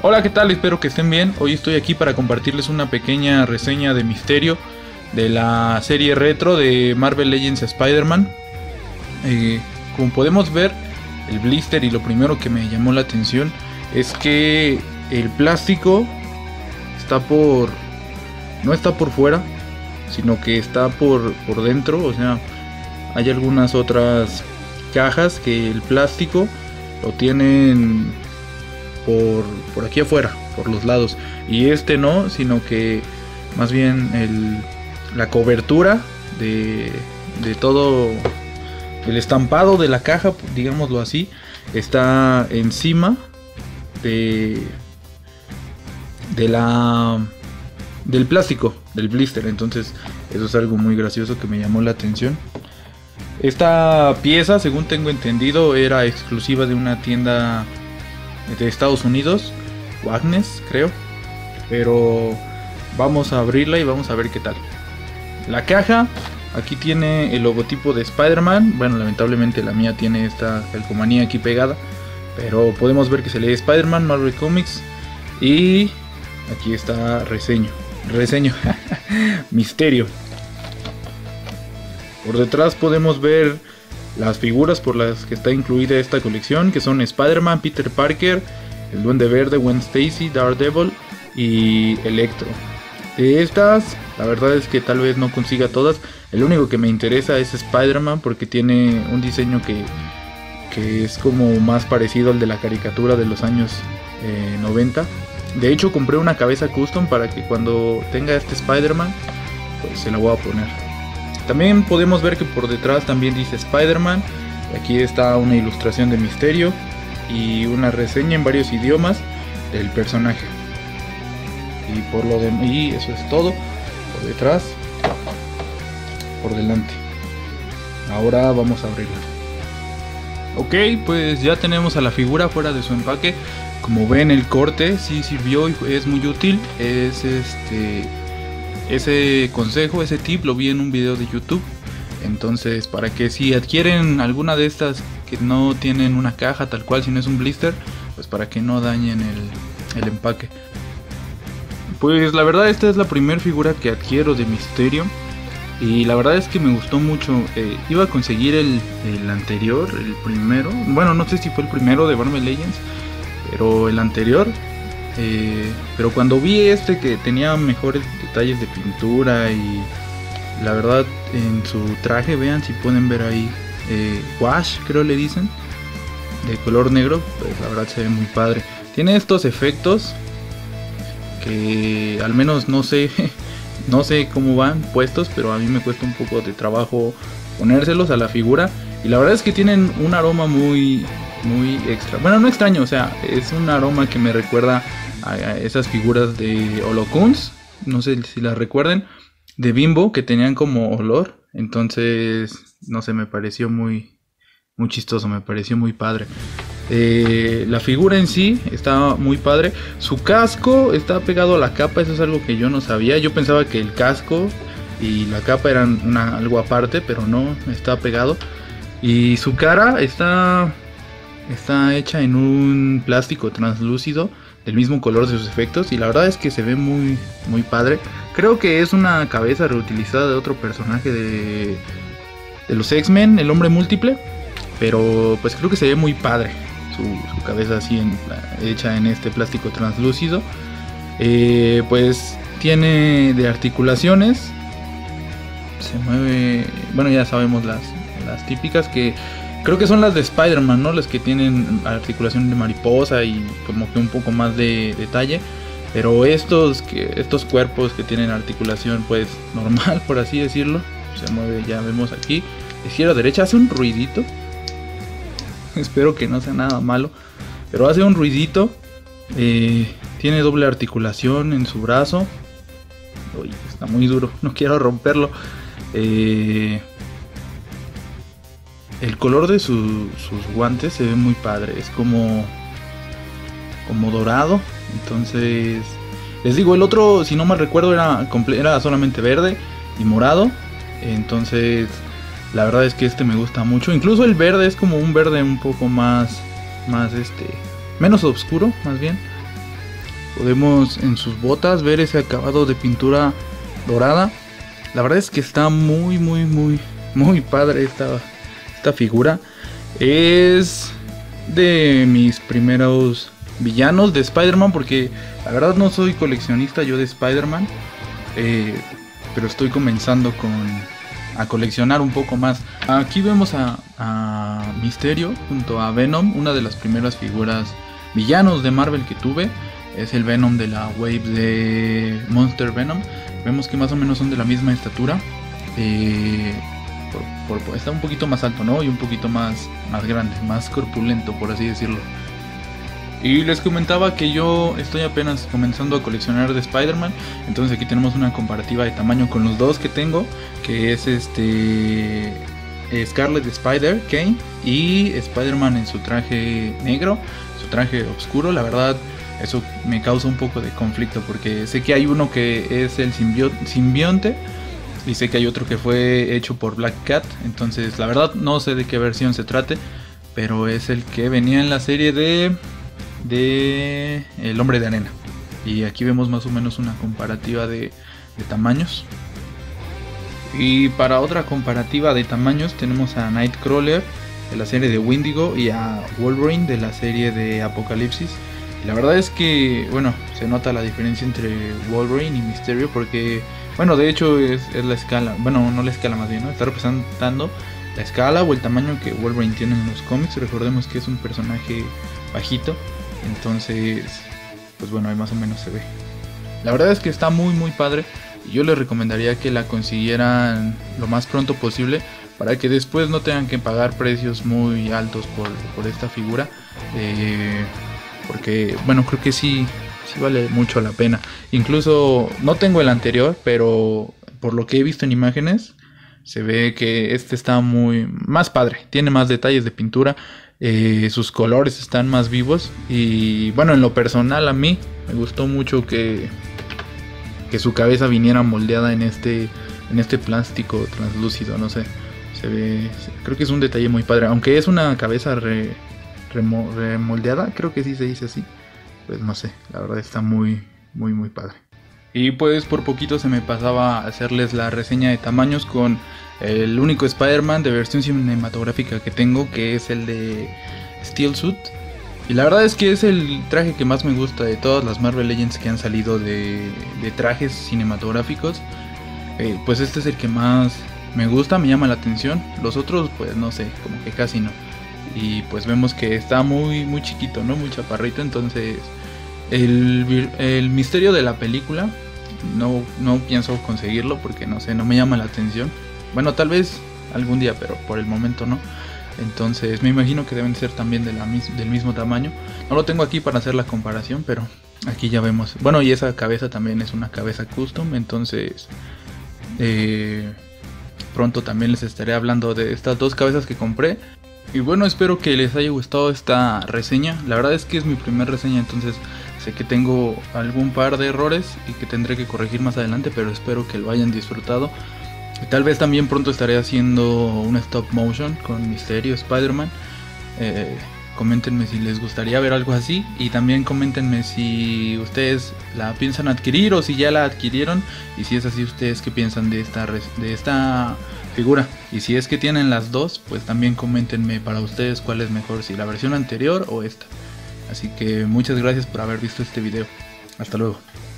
Hola, ¿qué tal? Espero que estén bien. Hoy estoy aquí para compartirles una pequeña reseña de misterio de la serie retro de Marvel Legends Spider-Man. Como podemos ver, el blister, y lo primero que me llamó la atención es que el plástico no está por fuera, sino que está por dentro. O sea, hay algunas otras cajas que el plástico lo tienen por aquí afuera, por los lados, y este no, sino que más bien la cobertura de todo el estampado de la caja, digámoslo así, está encima del plástico del blister. Entonces eso es algo muy gracioso que me llamó la atención. Esta pieza, según tengo entendido, era exclusiva de una tienda de Estados Unidos, Wagnes, creo. Pero vamos a abrirla y vamos a ver qué tal. La caja, aquí tiene el logotipo de Spider-Man. Bueno, lamentablemente la mía tiene esta calcomanía aquí pegada, pero podemos ver que se lee Spider-Man, Marvel Comics. Y aquí está reseño misterio. Por detrás podemos ver las figuras por las que está incluida esta colección, que son Spider-Man, Peter Parker, el Duende Verde, Gwen Stacy, Daredevil y Electro. De estas, la verdad es que tal vez no consiga todas. El único que me interesa es Spider-Man, porque tiene un diseño que es como más parecido al de la caricatura de los años 90. De hecho, compré una cabeza custom para que cuando tenga este Spider-Man, pues se la voy a poner. También podemos ver que por detrás también dice Spider-Man. Aquí está una ilustración de misterio y una reseña en varios idiomas del personaje. Y eso es todo. Por detrás, por delante. Ahora vamos a abrirla. Ok, pues ya tenemos a la figura fuera de su empaque. Como ven, el corte sí sirvió y es muy útil. Ese consejo, ese tip lo vi en un video de YouTube. Entonces, para que si adquieren alguna de estas que no tienen una caja tal cual, si no es un blister, pues para que no dañen el empaque. Pues la verdad, esta es la primera figura que adquiero de misterio, y la verdad es que me gustó mucho. Iba a conseguir el anterior, el primero. Bueno, no sé si fue el primero de Marvel Legends, pero el anterior. Pero cuando vi este, que tenía mejores detalles de pintura, y la verdad en su traje, vean si pueden ver ahí, wash creo le dicen, de color negro, pues la verdad se ve muy padre. Tiene estos efectos que al menos no sé cómo van puestos, pero a mí me cuesta un poco de trabajo ponérselos a la figura, y la verdad es que tienen un aroma muy extra. Bueno, no extraño, o sea, es un aroma que me recuerda a esas figuras de Holocuns, no sé si las recuerden, de Bimbo, que tenían como olor. Entonces, no sé, me pareció muy chistoso, me pareció muy padre. La figura en sí está muy padre. Su casco está pegado a la capa, eso es algo que yo no sabía. Yo pensaba que el casco y la capa eran algo aparte, pero no, está pegado. Y su cara está hecha en un plástico translúcido del mismo color de sus efectos, y la verdad es que se ve muy padre. Creo que es una cabeza reutilizada de otro personaje de los X-Men, el hombre múltiple, pero pues creo que se ve muy padre su cabeza así hecha en este plástico translúcido. Pues tiene de articulaciones, se mueve, bueno, ya sabemos las típicas, que creo que son las de Spider-Man, ¿no? Las que tienen articulación de mariposa y como que un poco más de detalle. Pero estos cuerpos que tienen articulación pues normal, por así decirlo, se mueve, ya vemos aquí, de izquierda a derecha, hace un ruidito. Espero que no sea nada malo, pero hace un ruidito. Tiene doble articulación en su brazo. Uy, está muy duro, no quiero romperlo. El color de sus guantes se ve muy padre, es como dorado. Entonces, les digo, el otro, si no mal recuerdo, era solamente verde y morado. Entonces, la verdad es que este me gusta mucho. Incluso el verde es como un verde un poco más menos oscuro, más bien. Podemos en sus botas ver ese acabado de pintura dorada. La verdad es que está muy padre esta figura. Es de mis primeros villanos de Spider-Man, porque la verdad no soy coleccionista yo de Spider-Man, pero estoy comenzando a coleccionar un poco más. Aquí vemos a Mysterio junto a Venom, una de las primeras figuras villanos de Marvel que tuve. Es el Venom de la wave de Monster Venom. Vemos que más o menos son de la misma estatura. Está un poquito más alto, ¿no? Y un poquito más grande, más corpulento, por así decirlo. Y les comentaba que yo estoy apenas comenzando a coleccionar de Spider-Man. Entonces aquí tenemos una comparativa de tamaño con los dos que tengo, que es Scarlet Spider, Kane, y Spider-Man en su traje negro, su traje oscuro. La verdad, eso me causa un poco de conflicto, porque sé que hay uno que es el simbionte y sé que hay otro que fue hecho por Black Cat. Entonces la verdad no sé de qué versión se trate, pero es el que venía en la serie de El Hombre de Arena. Y aquí vemos más o menos una comparativa de tamaños. Y para otra comparativa de tamaños tenemos a Nightcrawler de la serie de Wendigo y a Wolverine de la serie de Apocalipsis. Y la verdad es que, bueno, se nota la diferencia entre Wolverine y Mysterio, porque, bueno, de hecho es la escala, bueno, no la escala más bien, ¿no? Está representando la escala o el tamaño que Wolverine tiene en los cómics. Recordemos que es un personaje bajito, entonces, pues bueno, ahí más o menos se ve. La verdad es que está muy padre, y yo les recomendaría que la consiguieran lo más pronto posible, para que después no tengan que pagar precios muy altos por esta figura. Porque, bueno, creo que sí vale mucho la pena. Incluso no tengo el anterior, pero por lo que he visto en imágenes, se ve que este está más padre. Tiene más detalles de pintura, sus colores están más vivos. Y bueno, en lo personal a mí me gustó mucho que su cabeza viniera moldeada en este plástico translúcido. No sé, se ve, creo que es un detalle muy padre. Aunque es una cabeza remoldeada, creo que sí se dice así. Pues no sé, la verdad está muy padre. Y pues por poquito se me pasaba a hacerles la reseña de tamaños con el único Spider-Man de versión cinematográfica que tengo, que es el de Steel Suit. Y la verdad es que es el traje que más me gusta de todas las Marvel Legends que han salido de trajes cinematográficos. Pues este es el que más me gusta, me llama la atención. Los otros pues no sé, como que casi no. Y pues vemos que está muy chiquito, ¿no? Muy chaparrito. Entonces el misterio de la película no pienso conseguirlo, porque no sé, no me llama la atención. Bueno, tal vez algún día, pero por el momento no. Entonces me imagino que deben ser también del mismo tamaño. No lo tengo aquí para hacer la comparación, pero aquí ya vemos. Bueno, y esa cabeza también es una cabeza custom. Entonces pronto también les estaré hablando de estas dos cabezas que compré. Y bueno, espero que les haya gustado esta reseña. La verdad es que es mi primer reseña, entonces sé que tengo algún par de errores y que tendré que corregir más adelante, pero espero que lo hayan disfrutado. Y tal vez también pronto estaré haciendo un stop motion con Mysterio, Spider-Man. Coméntenme si les gustaría ver algo así, y también coméntenme si ustedes la piensan adquirir o si ya la adquirieron, y si es así, ustedes qué piensan de esta figura. Y si es que tienen las dos, pues también coméntenme para ustedes cuál es mejor, si la versión anterior o esta. Así que muchas gracias por haber visto este video. Hasta luego.